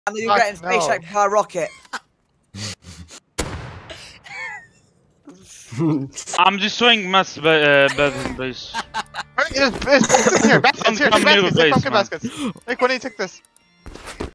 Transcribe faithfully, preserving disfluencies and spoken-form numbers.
And then you'll get in space no. shaped per rocket. I'm destroying mass ba uh, battle base. Alright, there's, there's baskets here, baskets here, Don't take come near baskets, the take base, pumpkin man. baskets. Hey, Quinny, take this.